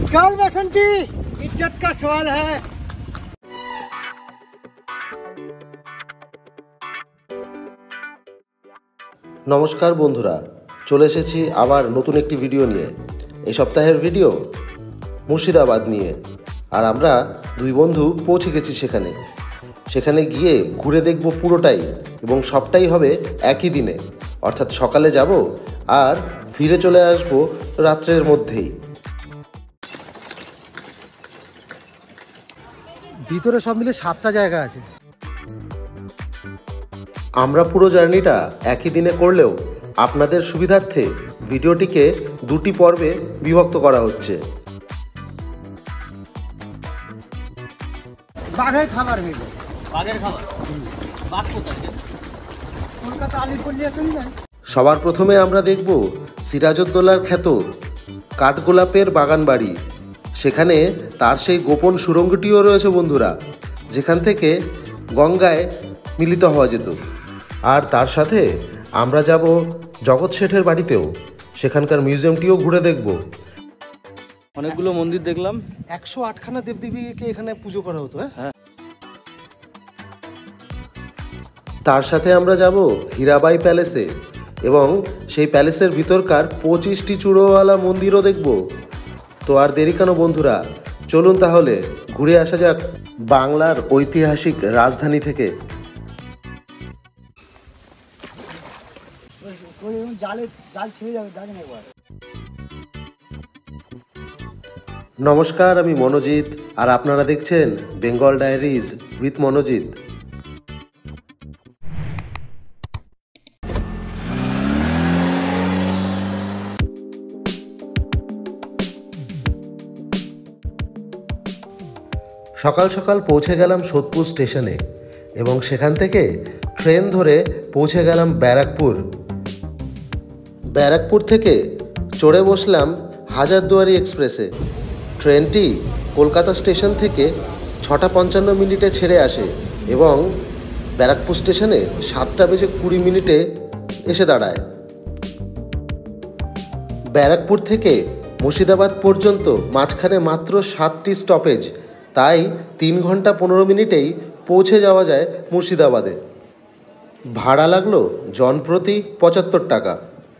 चल बसंती, इज्जत का सवाल है। নমস্কার বন্ধুরা, চলে এসেছি আবার নতুন একটি ভিডিও নিয়ে। এই সপ্তাহের ভিডিও মুর্শিদাবাদ নিয়ে। আর আমরা দুই বন্ধু পৌঁছে গেছি সেখানে গিয়ে ঘুরে দেখব পুরোটাই, এবং সবটাই হবে একই দিনে, অর্থাৎ সকালে যাব আর ফিরে চলে আসব রাত্রের মধ্যেই। ভিতরে সব মিলে 7টা জায়গা আছে। আমরা পুরো জার্নিটা একই দিনে করলেও আপনাদের সুবিধার্থে ভিডিওটিকে দুটি পর্বে বিভক্ত করা হচ্ছে। বাঘের খাবার হইলো, বাঘের খাবার। বাঘ কোথায়? কলকাতা আলিপুরলিয়া চলে যায়। সবার প্রথমে আমরা দেখব সিরাজউদ্দৌলার খ্যাত কাঠগোলাপের বাগান বাড়ি। সেখানে তার সেই গোপন সুড়ঙ্গটিও রয়েছে বন্ধুরা, যেখান থেকে গঙ্গায় মিলিত হওয়া যেত। আর তার সাথে আমরা যাব জগৎ শেঠের বাড়িতেও, সেখানকার মিউজিয়ামটিও ঘুরে দেখব। অনেকগুলো মন্দির দেখলাম। 108খানা দেবদেবীকে এখানে পুজো করা হতো। হ্যাঁ, তার সাথে আমরা যাব হীরাবাই প্যালেসে, এবং সেই প্যালেসের ভিতরকার 25টি চূড়োওয়ালা মন্দিরও দেখব। তো আর দেরি কেন বন্ধুরা, চলুন তাহলে ঘুরে আসা যাক বাংলার ঐতিহাসিক রাজধানী থেকে। নমস্কার, আমি মনোজিৎ, আর আপনারা দেখছেন বেঙ্গল ডায়েরিজ উইথ মনোজিৎ। সকাল সকাল পৌঁছে গেলাম সোদপুর স্টেশনে, এবং সেখান থেকে ট্রেন ধরে পৌঁছে গেলাম ব্যারাকপুর। ব্যারাকপুর থেকে চড়ে বসলাম হাজারদুয়ারি এক্সপ্রেসে। ট্রেনটি কলকাতা স্টেশন থেকে 6টা 55 ছেড়ে আসে এবং ব্যারাকপুর স্টেশনে 7টা20 এসে দাঁড়ায়। ব্যারাকপুর থেকে মুর্শিদাবাদ পর্যন্ত মাঝখানে মাত্র 7টি স্টপেজ, তাই 3 ঘন্টা 15 মিনিটেই পৌঁছে যাওয়া যায় মুর্শিদাবাদে। ভাড়া লাগলো জনপ্রতি 75 টাকা।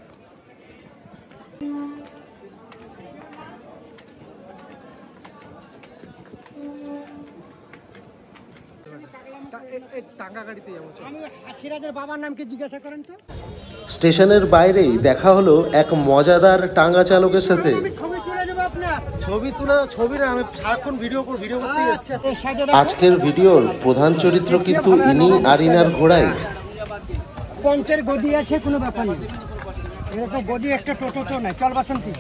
স্টেশনের বাইরেই দেখা হলো এক মজাদার টাঙ্গা চালকের সাথে। আজকের ভিডিওর প্রধান চরিত্র কিন্তু ইনি আর ইনার ঘোড়াই। পঞ্চের গদি আছে, কোনো ব্যাপার নেই। এরকম গদি একটা টোটো তো নাই। চল বাসন্তী।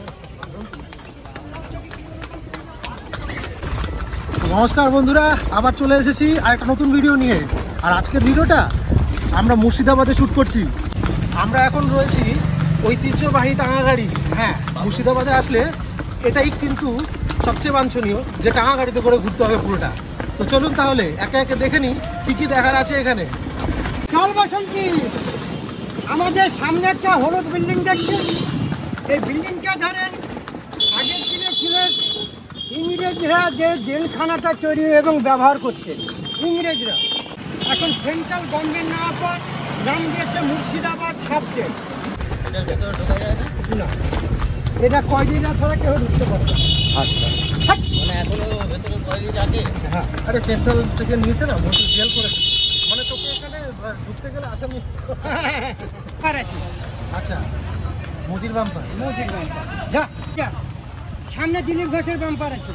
নমস্কার বন্ধুরা, আবার চলে এসেছি আর একটা নতুন ভিডিও নিয়ে। আর আজকের ভিডিওটা আমরা মুর্শিদাবাদে শ্যুট করছি। আমরা এখন রয়েছি ঐতিহ্যবাহী টাঙা গাড়ি। হ্যাঁ, মুর্শিদাবাদে আসলে এটাই কিন্তু সবচেয়ে বাঞ্ছনীয়, যে টাঙা গাড়িতে করে ঘুরতে হবে পুরোটা। তো চলুন তাহলে একে একে দেখে নিই কী কী দেখার আছে এখানে। চল বাসন্তী, আমাদের সামনে একটা হলুদ বিল্ডিং দেখছি। এই বিল্ডিংটা ধরেন আগের দিনে ছিল ইংরেজরা যে জেলখানাটা তৈরি এবং ব্যবহার করছে ইংরেজরা। এখন সেন্ট্রাল গভর্নমেন্ট নেওয়ার পর নাম দিয়েছে মুর্শিদাবাদ সাবজেক্ট। না, এটা কয়দিন ছাড়া কেউ ঢুকতে পারবে। আচ্ছা, মানে এখনো ভেতরে কয়দিন আগে। হ্যাঁ, আরে সেন্ট্রাল থেকে নিয়েছে না, মোটর জেল করেছে, মানে তোকে এখানে ঢুকতে গেলে আসামি পারেছি। আচ্ছা, মোদির বাম্পার, মোদির বাম্পার। যা যা, সামনে দিলীপ ঘোষের বাম্পার আছে।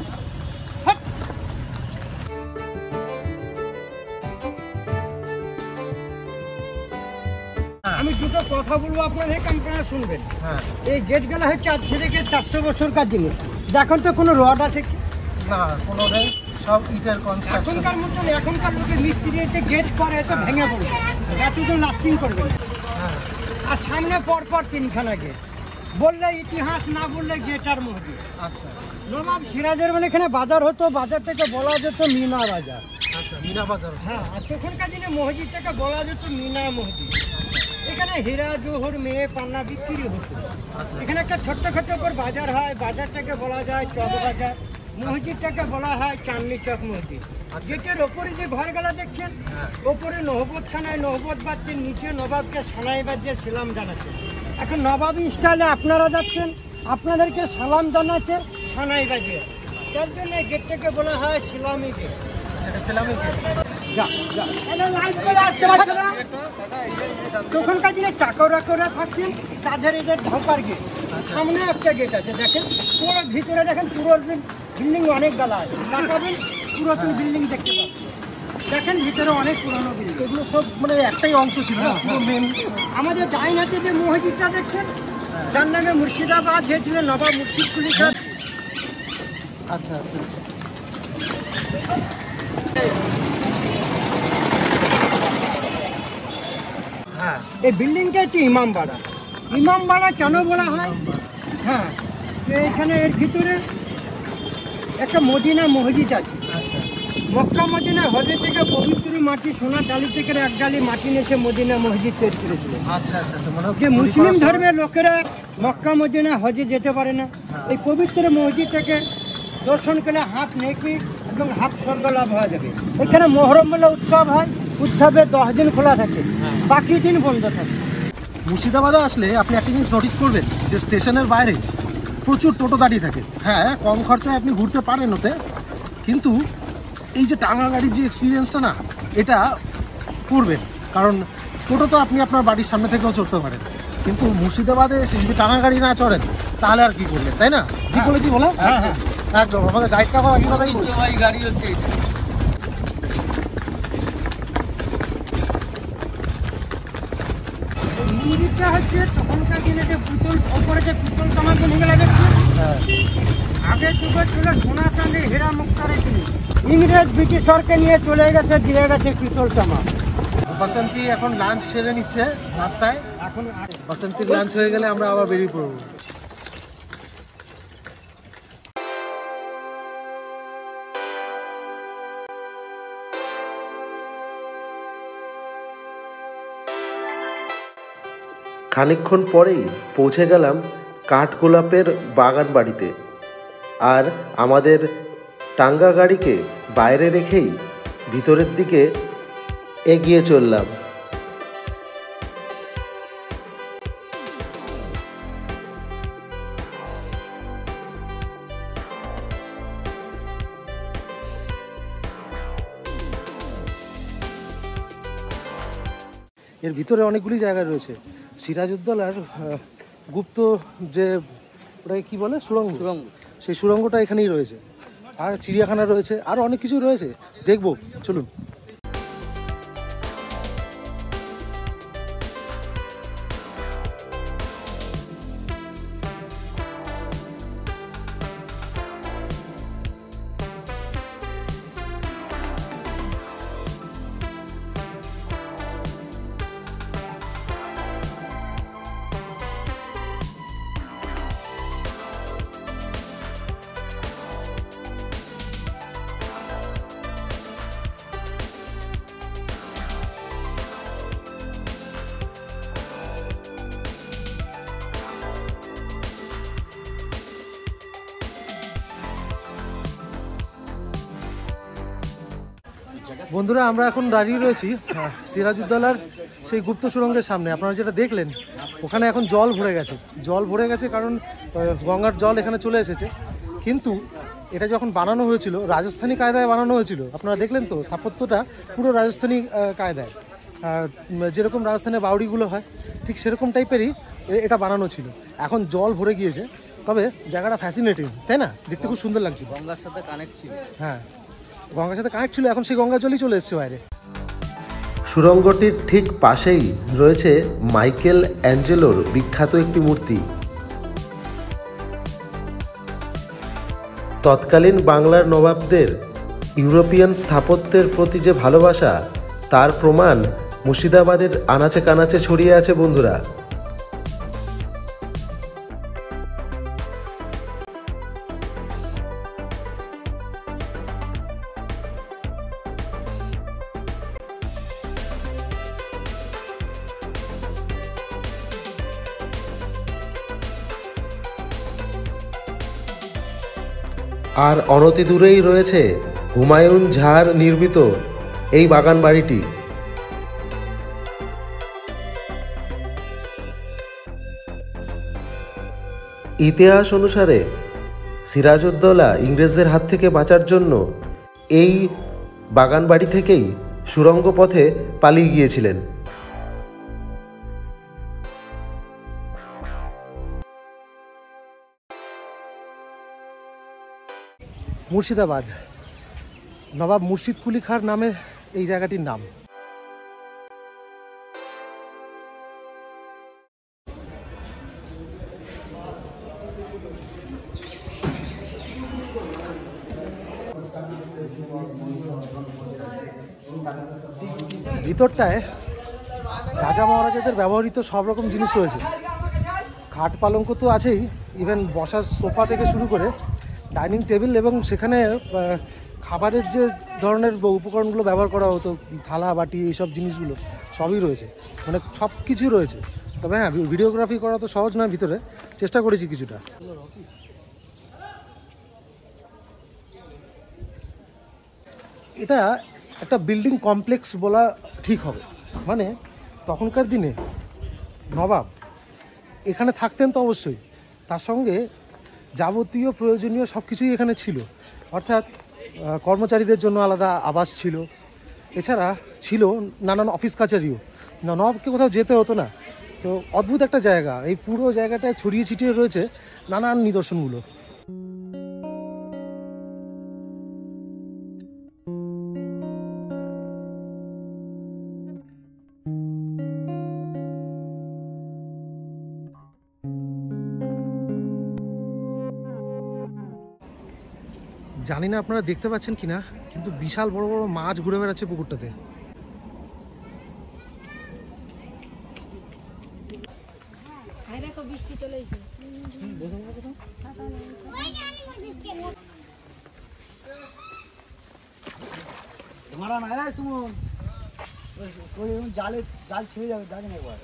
আমি দুটো কথা বলবো আপনাদের, আপনারা শুনবেন। হ্যাঁ, এই গেটগুলো হচ্ছে আজ থেকে 400 বছরকার জিনিস। দেখুন তো কোনো রড আছে কি না? কোনো নেই, সব ইটের কনস্ট্রাকশন। এখনকার মতন এখনকার লোকের মিস্ত্রি যে গেট করে তো ভেঙে পড়বে, এত লাস্টিং করবে। হ্যাঁ, আর সামনে পরপর 3খানা গেট। বললে ইতিহাস, না বললে গেট আর মসজিদ। আচ্ছা, নবাব সিরাজের বলে এখানে বাজার হতো, বাজার থেকে বলা যেত মিনা বাজার। আচ্ছা, মিনা বাজার। হ্যাঁ, আর তখনকার দিনে মসজিদটাকে বলা যেত মিনা মসজিদ। এখানে হীরা জোহর মেয়ে পান্না বিক্রি হতো। এখানে একটা ছোট্ট করে বাজার হয়, বাজারটাকে বলা যায় চক বাজার, মসজিদটাকে বলা হয় চাঁদনি চক মসজিদ। গেটের ওপরে যে ঘরগুলো দেখছেন, ওপরে নহবত ছানায় নহবত বাজছে, নিচে নবাবকে সানাই বাজছে সালাম জানাচ্ছে। এখন নবাবী স্টাইলে আপনারা যাচ্ছেন, আপনাদেরকে সালাম জানাচ্ছে সানাই বাজিয়ে, তার জন্য এই গেটটাকে বলা হয় সিলামি গেট। তখনকার দিনে চাকরা থাকছেন, তাদের এদের ঢোকার গেট, সামনে একটা গেট আছে দেখেন, পুরো ভিতরে দেখেন পুরো বিল্ডিং অনেক গালা আছে, তাকাবেন পুরাতন বিল্ডিং দেখতে পাবেন, দেখেন ভিতরে অনেক পুরনো বিল্ডিং। এগুলো সব মানে একটাই অংশ ছিল না, পুরো মেন। আমাদের ডাইনাতে যে মসজিদটা দেখছেন, যার নামে মুর্শিদাবাদ হয়েছিল নবাব মুর্শিদ কুলি খান। আচ্ছা আচ্ছা আচ্ছা। হ্যাঁ, এই বিল্ডিংটা হচ্ছে ইমামবাড়া। ইমামবাড়া কেন বলা হয়? হ্যাঁ, তো এখানে এর ভিতরে একটা মদিনা মসজিদ আছে। আচ্ছা মক্কা মদিনা হজে থেকে পবিত্র মাটি, সোনা ডালি থেকে এক ডালি মাটি নিয়েছে মদিনা মসজিদ তৈরি করেছিল। আচ্ছা আচ্ছা আচ্ছা। মানে যে মুসলিম ধর্মের লোকেরা মক্কা মদিনা হজে যেতে পারে না, এই পবিত্র মসজিদটাকে দর্শন করলে হাফ নেকি এবং হাফ স্বর্গ লাভ হওয়া যাবে। এখানে মহরম বলে উৎসব হয়, উৎসবে 10 দিন খোলা থাকে, বাকি দিন বন্ধ থাকে। মুর্শিদাবাদে আসলে আপনি একটা জিনিস নোটিস করবেন যে স্টেশনের বাইরে প্রচুর টোটো দাঁড়িয়ে থাকে। হ্যাঁ, কম খরচায় আপনি ঘুরতে পারেন ওতে, কিন্তু এই যে টাঙা গাড়ির যে এক্সপিরিয়েন্সটা না, এটা করবেন। কারণ টোটো তো আপনি আপনার বাড়ির সামনে থেকেও চড়তে পারেন, কিন্তু মুর্শিদাবাদে এসে যদি টাঙা গাড়ি না চড়েন তাহলে আর কি করবেন, তাই না? কি বলেছি বলো? একদম। আমাদের গাইডটা আমার কি কথাই বলছে। গাড়ি হচ্ছে এটা। মন্দিরটা হচ্ছে তখনকার দিনে যে পুতুল, ওপরে যে পুতুল তামার জিনিসগুলো দেখছি, আগের যুগে ছিল সোনা চাঁদি হীরা মুক্তারের জিনিস। ইংরেজ ব্রিটিশরকে নিয়ে চলে গেছে, দিয়ে গেছে পিতল তামা। বাসন্তী এখন লাঞ্চ সেরে নিচ্ছে রাস্তায়। এখন বাসন্তীর লাঞ্চ হয়ে গেলে আমরা আবার বেরিয়ে পড়বো। খানিকক্ষণ পরেই পৌঁছে গেলাম কাঠগোলাপের বাগান বাড়িতে, আর আমাদের টাঙ্গা গাড়িকে বাইরে রেখেই ভিতরের দিকে এগিয়ে চললাম। এর ভিতরে অনেকগুলি জায়গা রয়েছে। সিরাজউদ্দৌলার গুপ্ত যে ওটাকে কী বলে, সুড়ঙ্গ, সেই সুড়ঙ্গটা এখানেই রয়েছে। আর চিড়িয়াখানা রয়েছে, আর অনেক কিছু রয়েছে, দেখবো, চলুন। বন্ধুরা, আমরা এখন দাঁড়িয়ে রয়েছি সিরাজউদ্দৌলার সেই গুপ্ত সুড়ঙ্গের সামনে। আপনারা যেটা দেখলেন, ওখানে এখন জল ভরে গেছে কারণ গঙ্গার জল এখানে চলে এসেছে। কিন্তু এটা যখন বানানো হয়েছিল, রাজস্থানী কায়দায় বানানো হয়েছিল। আপনারা দেখলেন তো, স্থাপত্যটা পুরো রাজস্থানী কায়দায়, যেরকম রাজস্থানের বাউড়িগুলো হয় ঠিক সেরকম টাইপেরই এটা বানানো ছিল। এখন জল ভরে গিয়েছে, তবে জায়গাটা ফ্যাসিনেটিং, তাই না? দেখতে খুব সুন্দর লাগছে। গঙ্গার সাথে কানেক্ট ছিল। হ্যাঁ, গঙ্গার সাথে কানেক্ট ছিল, এখন সেই গঙ্গা জলই চলে এসছে বাইরে। সুড়ঙ্গটির ঠিক পাশেই রয়েছে মাইকেল অ্যাঞ্জেলোর বিখ্যাত একটি মূর্তি। তৎকালীন বাংলার নবাবদের ইউরোপিয়ান স্থাপত্যের প্রতি যে ভালোবাসা, তার প্রমাণ মুর্শিদাবাদের আনাচে কানাচে ছড়িয়ে আছে বন্ধুরা। আর অনতি দূরেই রয়েছে হুমায়ুন ঝাড় নির্মিত এই বাগান বাড়িটি। ইতিহাস অনুসারে সিরাজউদ্দৌলা ইংরেজদের হাত থেকে বাঁচার জন্য এই বাগান বাড়ি থেকেই সুড়ঙ্গ পথে পালিয়ে গিয়েছিলেন। মুর্শিদাবাদ, নবাব মুর্শিদ কুলি খাঁর নামে এই জায়গাটির নাম। ভিতরটায় রাজা মহারাজাদের ব্যবহৃত সব রকম জিনিস রয়েছে। খাট পালঙ্ক তো আছেই, ইভেন বসার সোফা থেকে শুরু করে ডাইনিং টেবিল, এবং সেখানে খাবারের যে ধরনের উপকরণগুলো ব্যবহার করা হতো, থালা বাটি এইসব জিনিসগুলো সবই রয়েছে, মানে সব কিছু রয়েছে। তবে হ্যাঁ, ভিডিওগ্রাফি করা তো সহজ নয়, ভিতরে চেষ্টা করেছি কিছুটা। এটা একটা বিল্ডিং কমপ্লেক্স বলা ঠিক হবে, মানে তখনকার দিনে নবাব এখানে থাকতেন তো অবশ্যই, তার সঙ্গে যাবতীয় প্রয়োজনীয় সব কিছুই এখানে ছিল। অর্থাৎ কর্মচারীদের জন্য আলাদা আবাস ছিল, এছাড়া ছিল নানান অফিস কাছারিও। নবাবকে কোথাও যেতে হতো না। তো অদ্ভুত একটা জায়গা, এই পুরো জায়গাটায় ছড়িয়ে ছিটিয়ে রয়েছে নানান নিদর্শনগুলো। জানি না আপনারা দেখতে পাচ্ছেন কিনা, কিন্তু বিশাল বড় বড় মাছ ঘুরে বেড়াচ্ছে পুকুরটাতে। জাল ছেড়ে যাবে, দেখেন একবার।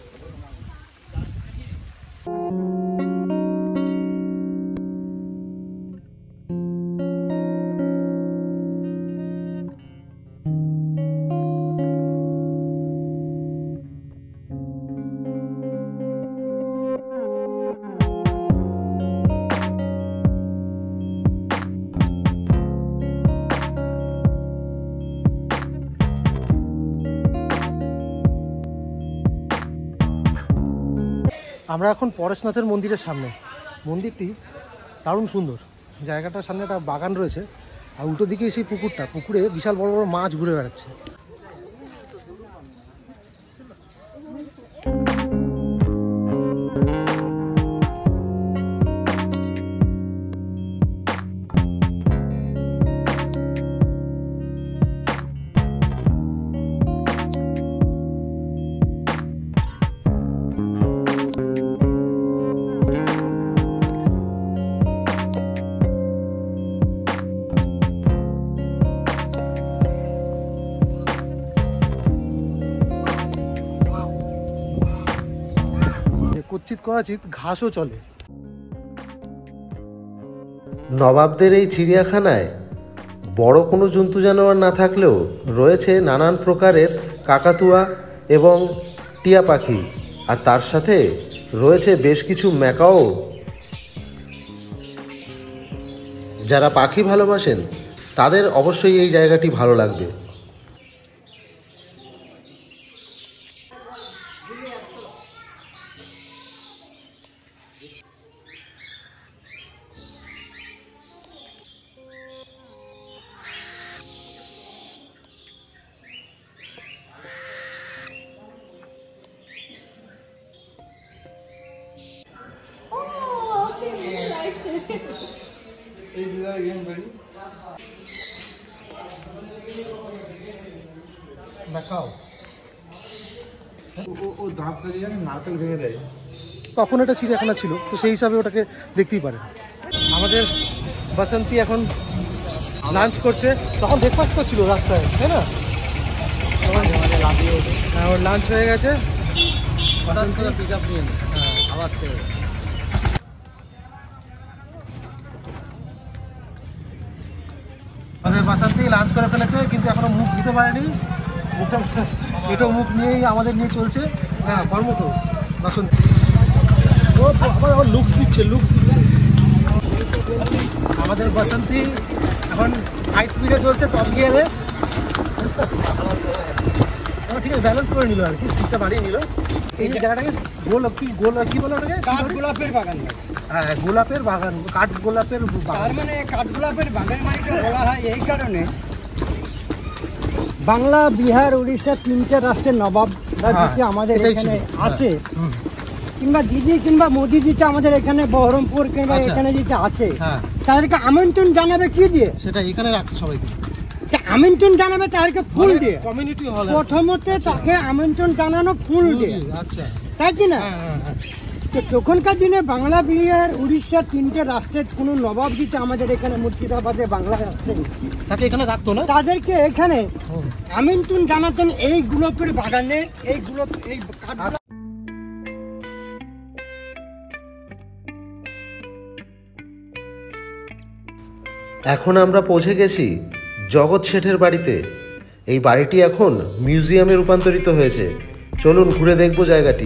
আমরা এখন পরেশনাথের মন্দিরের সামনে। মন্দিরটি দারুণ সুন্দর, জায়গাটার সামনে একটা বাগান রয়েছে, আর উল্টো দিকে সেই পুকুরটা, পুকুরে বিশাল বড় বড় মাছ ঘুরে বেড়াচ্ছে। কচ্ছিত কয়াচিত ঘাসও চলে। নবাবদের এই চিড়িয়াখানায় বড় কোনো জন্তু জানোয়ার না থাকলেও রয়েছে নানান প্রকারের কাকাতুয়া এবং টিয়া পাখি, আর তার সাথে রয়েছে বেশ কিছু ম্যাকাও। যারা পাখি ভালোবাসেন তাদের অবশ্যই এই জায়গাটি ভালো লাগবে। ম্যাকাও ও দাঁত লাগিয়ে নারকেল ভেঙে দেয়। তখন এটা চিড়িয়াখানা ছিল, তো সেই হিসাবে ওটাকে দেখতেই পারেন। আমাদের বাসন্তী এখন লাঞ্চ করছে, তখন ব্রেকফাস্ট করছিল রাস্তায়, তাই না? হ্যাঁ, ওর লাঞ্চ হয়ে গেছে। হঠাৎ করে পিক আপ নিয়ে আবার থেকে বাসাতেই লাঞ্চ করে ফেলেছে, কিন্তু এখনো মুখ দিতে পারেনি। মুখটা এটা মুখ নিয়েই আমাদের নিয়ে চলছে। হ্যাঁ, কর্ম তো বাসন্তী ও আবার লুকস দিচ্ছে। আমাদের বাসন্তী এখন হাই স্পিডে চলছে, টপ গিয়ারে। ঠিক আছে, ব্যালেন্স করে নিল আর কি, স্পিডটা বাড়িয়ে নিল। এই জায়গাটাকে কি বলে ওটাকে? কাঠগোলাপের বাগান। হ্যাঁ, গোলাপের বাগান, কাঠগোলাপের বাগান। তার মানে কাঠগোলাপের বাগান মানে বলা হয় এই কারণে, বাংলা, বিহার, উড়িষ্যা 3টে রাষ্ট্রের নবাবরা যদি আমাদের এখানে আসে, কিংবা দিদি কিংবা মোদিজিটা আমাদের এখানে বহরমপুর কিংবা এখানে যেটা আসে, তাদেরকে আমন্ত্রণ জানাবে কি দিয়ে? সেটা এখানে রাখতে সবাইকে আমন্ত্রণ জানাবে তাদেরকে ফুল দিয়ে। কমিউনিটি হল প্রথমত তাকে আমন্ত্রণ জানানো ফুল দিয়ে, আচ্ছা, তাই কি না? তো তখনকার দিনে বাংলা, বিহার, উড়িষ্যা 3টে রাষ্ট্রের কোনো নবাব যদি আমাদের এখানে মুর্শিদাবাদে বাংলায় আসছেন, তাকে এখানে রাখতো না, তাদেরকে এখানে আমন্ত্রণ জানাতেন এই গোলাপের বাগানে। এখন আমরা পৌঁছে গেছি জগৎ শেঠের বাড়িতে। এই বাড়িটি এখন মিউজিয়ামে রূপান্তরিত হয়েছে। চলুন ঘুরে দেখব জায়গাটি।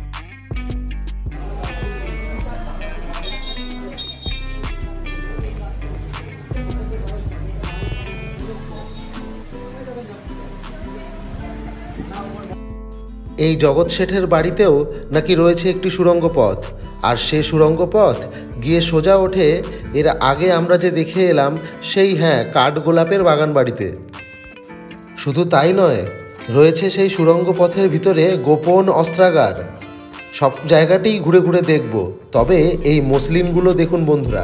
এই জগৎ শেঠের বাড়িতেও নাকি রয়েছে একটি সুড়ঙ্গ পথ, আর সেই সুড়ঙ্গ পথ গিয়ে সোজা ওঠে এর আগে আমরা যে দেখে এলাম সেই কাঠগোলাপের বাগান বাড়িতে। শুধু তাই নয়, রয়েছে সেই সুড়ঙ্গ পথের ভিতরে গোপন অস্ত্রাগার। সব জায়গাতেই ঘুরে ঘুরে দেখব। তবে এই মসলিনগুলো দেখুন বন্ধুরা।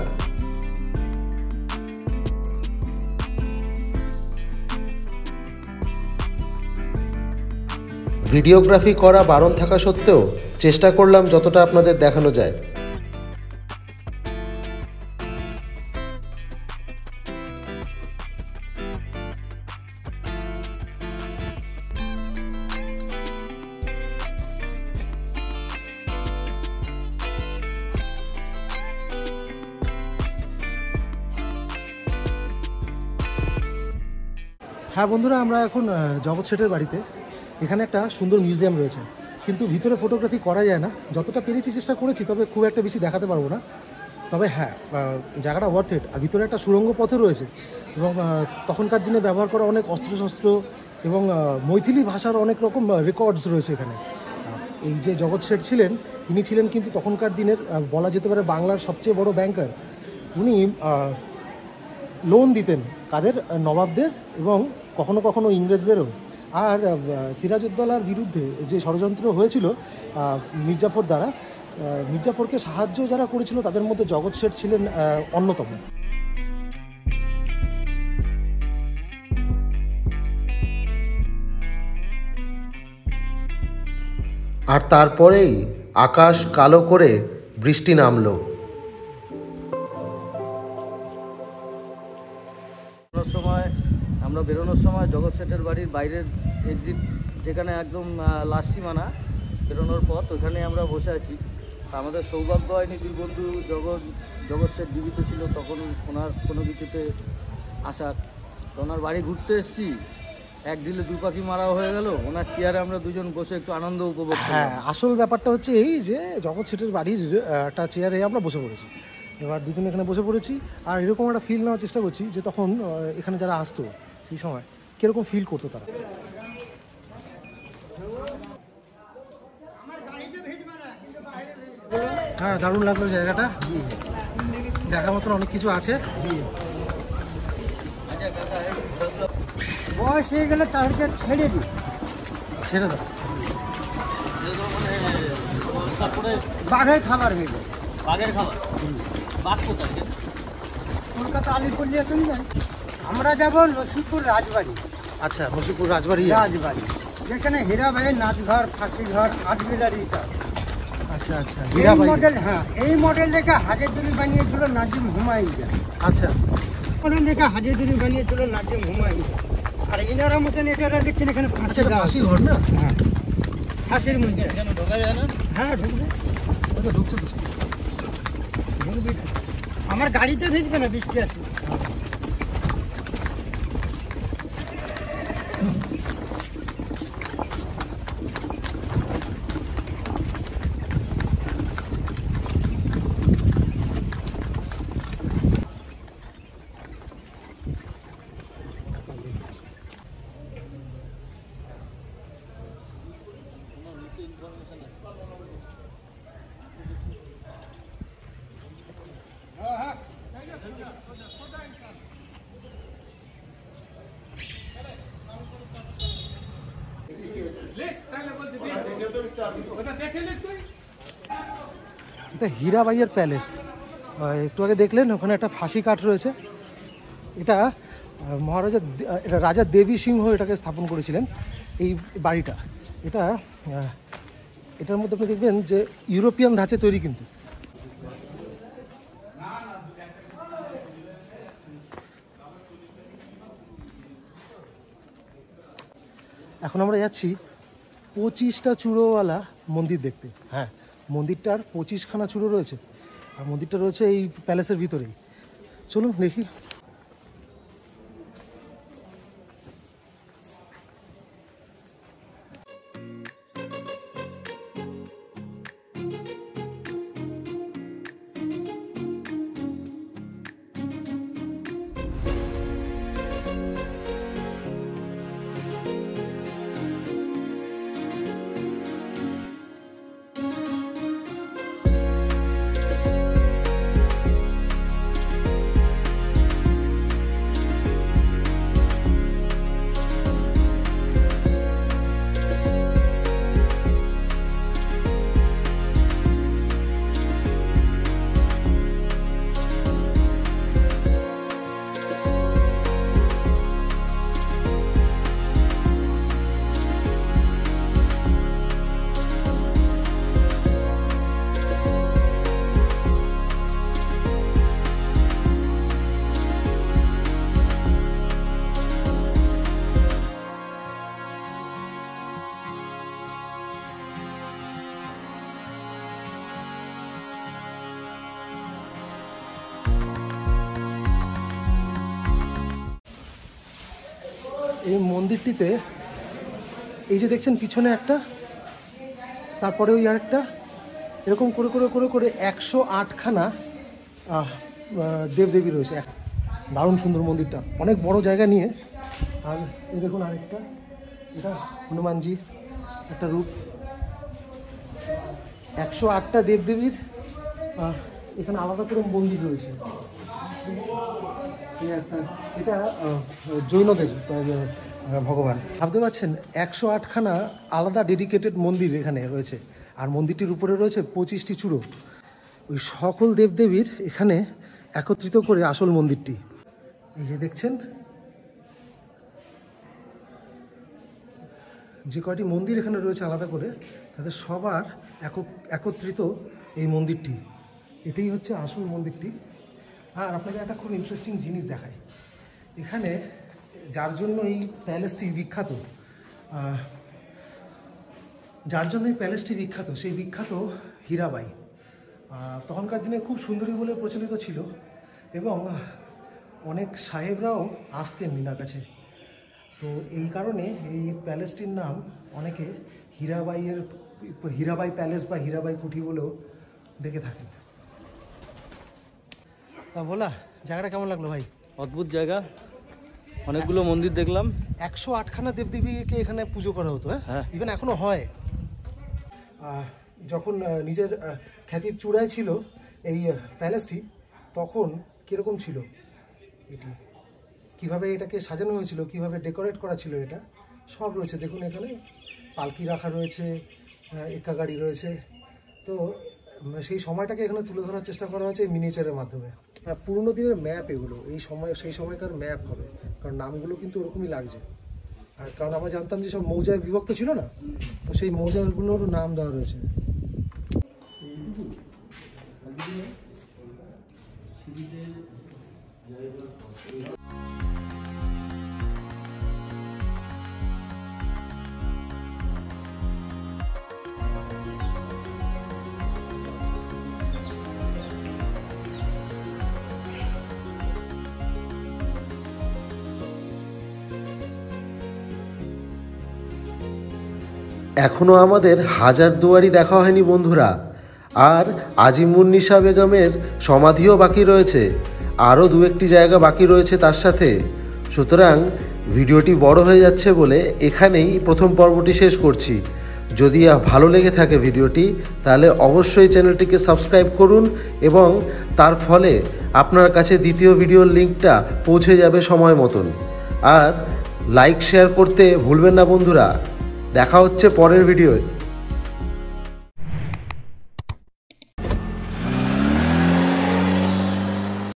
ভিডিওগ্রাফি করা বারণ থাকা সত্ত্বেও চেষ্টা করলাম যতটা আপনাদের দেখানো যায়। হ্যাঁ বন্ধুরা, আমরা এখন জগৎ শেঠের বাড়িতে। এখানে একটা সুন্দর মিউজিয়াম রয়েছে, কিন্তু ভিতরে ফটোগ্রাফি করা যায় না। যতটা পেরেছি চেষ্টা করেছি, তবে খুব একটা বেশি দেখাতে পারবো না। তবে হ্যাঁ, জায়গাটা ওয়ার্থ ইট। আর ভিতরে একটা সুড়ঙ্গ পথও রয়েছে, এবং তখনকার দিনে ব্যবহার করা অনেক অস্ত্রশস্ত্র এবং মৈথিলি ভাষার অনেক রকম রেকর্ডস রয়েছে এখানে। এই যে জগৎ শেঠ ছিলেন, ইনি ছিলেন কিন্তু তখনকার দিনের বলা যেতে পারে বাংলার সবচেয়ে বড় ব্যাংকার। উনি লোন দিতেন কাদের? নবাবদের এবং কখনো কখনো ইংরেজদেরও। আর সিরাজউদ্দৌলার বিরুদ্ধে যে ষড়যন্ত্র হয়েছিল মির্জাফর দ্বারা, মির্জাফরকে সাহায্য যারা করেছিল তাদের মধ্যে জগৎ শেঠ ছিলেন অন্যতম। আর তারপরেই আকাশ কালো করে বৃষ্টি নামলো। আমরা বেরোনোর সময় জগৎ শেঠের বাড়ির বাইরের এক্সিট, যেখানে একদম লাস্ট সীমানা বেরোনোর পথ, ওখানে আমরা বসে আছি। আমাদের সৌভাগ্য হয়নি, দুই বন্ধু জগৎ শেঠ জীবিত ছিল তখন, ওনার কোনো কিছুতে আসার। তো ওনার বাড়ি ঘুরতে এসেছি, এক ঢিলে দুই পাখি মারাও হয়ে গেল। ওনার চেয়ারে আমরা দুজন বসে একটু আনন্দ উপভোগ করলাম। হ্যাঁ, আসল ব্যাপারটা হচ্ছে এই যে জগৎ শেঠের বাড়ির একটা চেয়ারে আমরা বসে পড়েছি। এবার দুজন এখানে বসে পড়েছি, আর এরকম একটা ফিল নেওয়ার চেষ্টা করছি যে তখন এখানে যারা আসতো এই সময় কীরকম ফিল করতো তারা। হ্যাঁ, দারুণ লাগলো জায়গাটা, দেখার মতন অনেক কিছু আছে। বয়স হয়ে গেলে তাদেরকে ছেড়ে দিই, ছেড়ে দাও। বাঘের খাবার হয়ে যায়। বাঘের খাবার? বাঘ কোথায়? কলকাতা আলিপুরিয়া চলে যায়। আমরা যাব নসিপুর রাজবাড়ি। আচ্ছা, নসিপুর রাজবাড়ি। যেখানে হীরাবাইয়ের নাচঘর, ফাঁসি ঘর, আটবিলারি। আচ্ছা আচ্ছা, এই মডেল, হ্যাঁ এই মডেল দেখে হাজারদুয়ারি বানিয়েছিল নাজিম হুমায়ুন। আচ্ছা, মডেল দেখে হাজারদুয়ারি বানিয়েছিল নাজিম হুমায়ুন। আর এনারা মতন এটা দেখছেন এখানে ফাঁসি ঘর না? হ্যাঁ, ফাঁসির মধ্যে এখানে ঢোকা যায় না? হ্যাঁ ঢুকবে, ঢুকছে। ঢুকবে। আমার গাড়িতে ভিজবে না, বৃষ্টি আসবে। এটা হীরাবাইয়ের প্যালেস। একটু আগে দেখলেন ওখানে একটা ফাঁসি কাঠ রয়েছে। এটা এটা রাজা দেবী সিংহ এটাকে স্থাপন করেছিলেন এই বাড়িটা। এটার মধ্যে আপনি দেখবেন যে ইউরোপিয়ান ধাঁচে তৈরি কিন্তু। এখন আমরা যাচ্ছি 25টা চূড়োওয়ালা মন্দির দেখতে। হ্যাঁ, মন্দিরটার 25খানা চূড়ো রয়েছে আর মন্দিরটা রয়েছে এই প্যালেসের ভিতরেই। চলুন দেখি। এই মন্দিরটিতে এই যে দেখছেন পিছনে একটা, তারপরে ওই আরেকটা, এরকম করে করে করে করে 108খানা দেবদেবী রয়েছে। দারুণ সুন্দর মন্দিরটা, অনেক বড় জায়গা নিয়ে। আর এই দেখুন আরেকটা, এটা হনুমানজি একটা রূপ। 108টা দেবদেবীর এখানে আলাদা করে মন্দির রয়েছে। এটা জৈনদের ভগবান। ভাবতে পারছেন 108খানা আলাদা ডেডিকেটেড মন্দির এখানে রয়েছে। আর মন্দিরটির উপরে রয়েছে 25টি চূড়ো। ওই সকল দেবদেবীর এখানে একত্রিত করে আসল মন্দিরটি। এই যে দেখছেন যে কয়টি মন্দির এখানে রয়েছে আলাদা করে, তাদের সবার একত্রিত এই মন্দিরটি। এটাই হচ্ছে আসল মন্দিরটি। আর আপনাকে একটা খুব ইন্টারেস্টিং জিনিস দেখায়। এখানে যার জন্য এই প্যালেসটি বিখ্যাত, সেই বিখ্যাত হীরাবাই। তখনকার দিনে খুব সুন্দরী বলে প্রচলিত ছিল এবং অনেক সাহেবরাও আসতেন মিনার কাছে। তো এই কারণে এই প্যালেসটির নাম অনেকে হীরাবাই প্যালেস বা হীরাবাই কুঠি বলেও ডেকে থাকেন। তা বলা, জায়গাটা কেমন লাগলো ভাই? অদ্ভুত জায়গা, অনেকগুলো মন্দির দেখলাম। 108খানা দেবদেবীকে এখানে পুজো করা হতো। হ্যাঁ, ইভেন এখনো হয়। যখন নিজের খ্যাতির চূড়ায় ছিল এই প্যালেসটি, তখন কীরকম ছিল এটি, কিভাবে এটাকে সাজানো হয়েছিল, কিভাবে ডেকোরেট করা ছিল, এটা সব রয়েছে। দেখুন এখানে পালকি রাখা রয়েছে, এক্কা গাড়ি রয়েছে। তো সেই সময়টাকে এখানে তুলে ধরার চেষ্টা করা হয়েছে মিনিয়েচারের মাধ্যমে। পুরোনো দিনের ম্যাপ এগুলো, সেই সময়কার ম্যাপ হবে, কারণ নামগুলো কিন্তু ওরকমই লাগছে। আর কারণ আমরা জানতাম যে সব মৌজায় বিভক্ত ছিল না, তো সেই মৌজাগুলোর নাম দেওয়া রয়েছে। এখনও আমাদের হাজারদুয়ারি দেখা হয়নি বন্ধুরা, আর আজিমুন্নিসা বেগমের সমাধিও বাকি রয়েছে, আরও দু একটি জায়গা বাকি রয়েছে তার সাথে। সুতরাং ভিডিওটি বড় হয়ে যাচ্ছে বলে এখানেই প্রথম পর্বটি শেষ করছি। যদি ভালো লেগে থাকে ভিডিওটি, তাহলে অবশ্যই চ্যানেলটিকে সাবস্ক্রাইব করুন এবং তার ফলে আপনার কাছে দ্বিতীয় ভিডিওর লিঙ্কটা পৌঁছে যাবে সময় মতন। আর লাইক শেয়ার করতে ভুলবেন না বন্ধুরা। দেখা হচ্ছে পরের ভিডিওয়।